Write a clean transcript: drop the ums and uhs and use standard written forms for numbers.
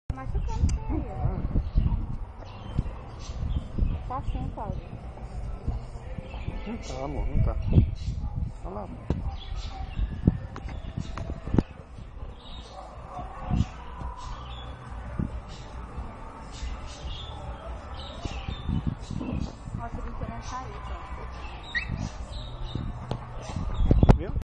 Machucando aí, ó. Tá assim, Cláudio. Não tá, amor, não tá. Olha lá, amor. Nossa, ele querendo sair, ó.